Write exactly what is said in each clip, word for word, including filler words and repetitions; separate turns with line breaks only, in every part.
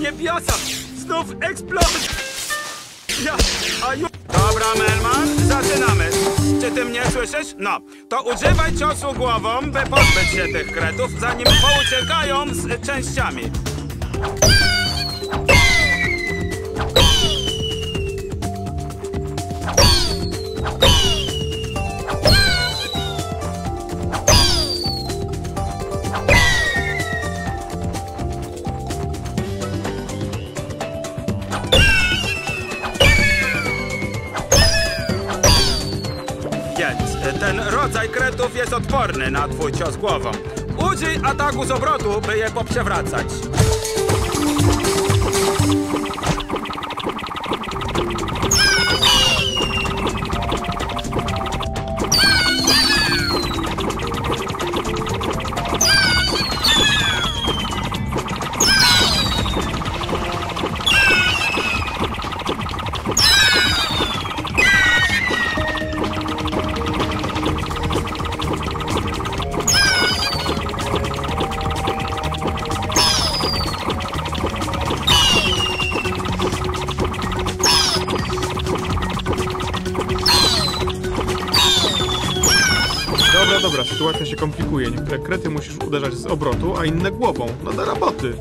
niebiosa! Znów eksplozja! A ju... Dobra, Melman, zaczynamy. Czy ty mnie słyszysz? No, to używaj ciosu głową, by pozbyć się tych kretów, zanim pouciekają z częściami. Ten rodzaj kretów jest odporny na twój cios głową. Użyj ataku z obrotu, by je poprzewracać.
Dobra, dobra, sytuacja się komplikuje. Niektóre krety musisz uderzać z obrotu, a inne głową. No do roboty.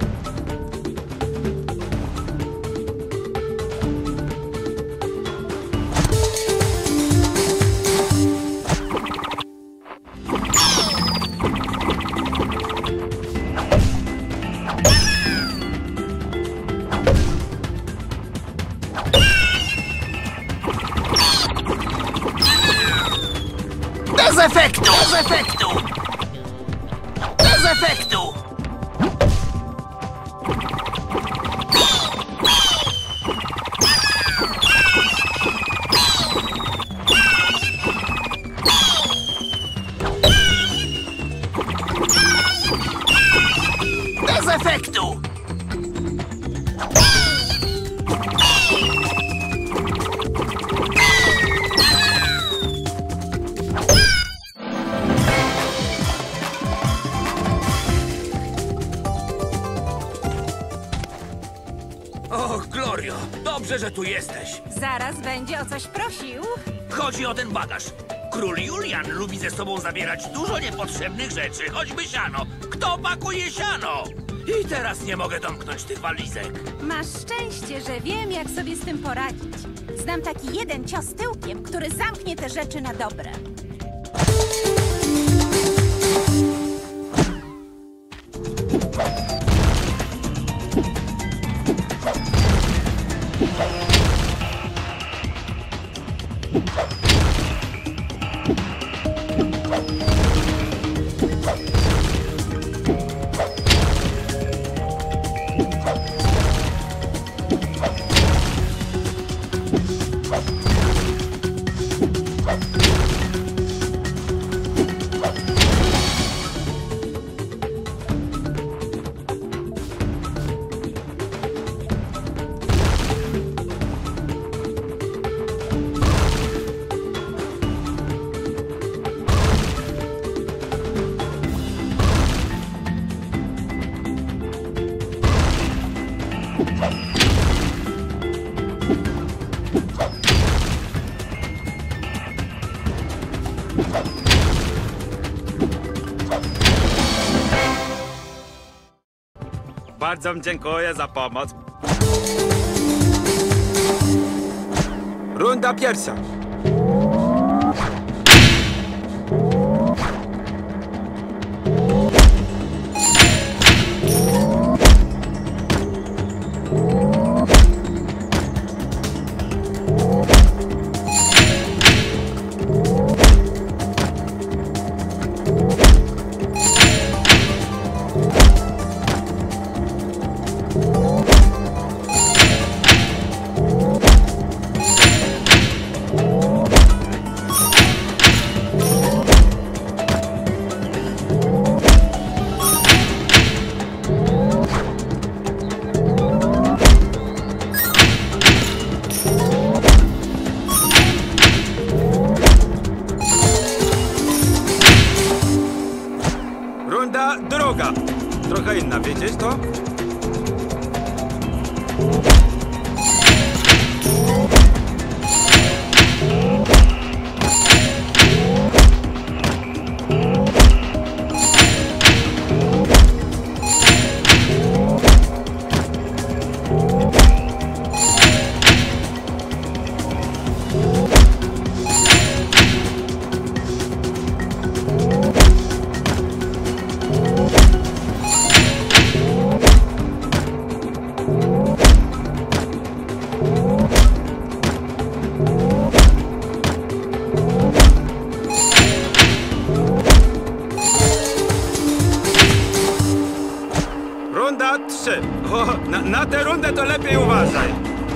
Bez efektu! Bez efektu! Bez efektu! Bez efektu!
Och, Glorio, dobrze, że tu jesteś.
Zaraz będzie o coś prosił.
Chodzi o ten bagaż. Król Julian lubi ze sobą zabierać dużo niepotrzebnych rzeczy, choćby siano. Kto pakuje siano? I teraz nie mogę domknąć tych walizek.
Masz szczęście, że wiem, jak sobie z tym poradzić. Znam taki jeden cios tyłkiem, który zamknie te rzeczy na dobre.
Bardzo dziękuję za pomoc. Runda pierwsza. Runda druga. Trochę inna, widzisz to? Runda trzy. O, na, na tę rundę to lepiej uważaj.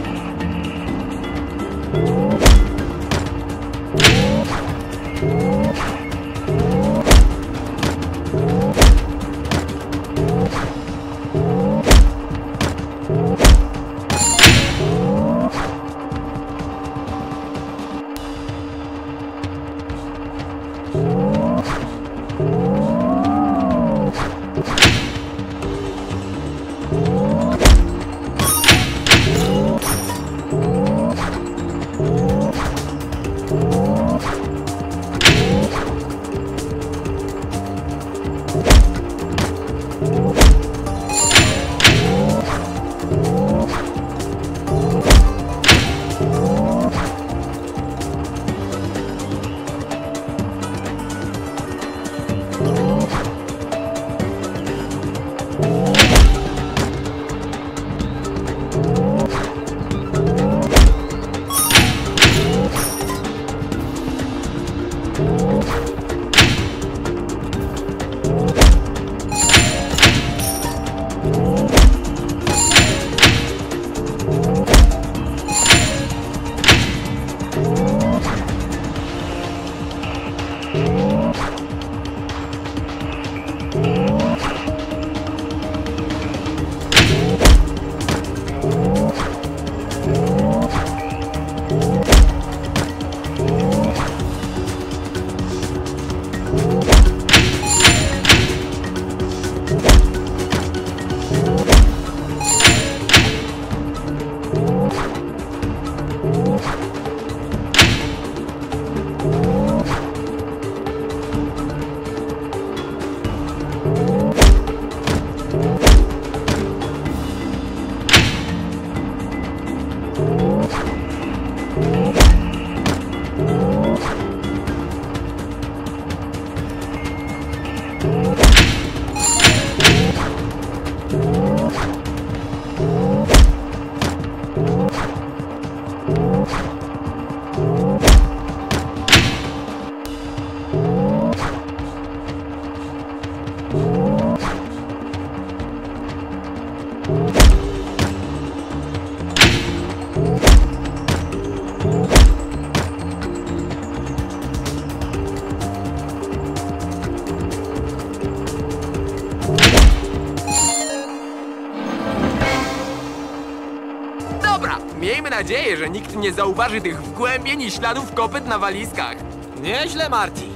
Miejmy nadzieję, że nikt nie zauważy tych wgłębień i śladów kopyt na walizkach.
Nieźle, Marty.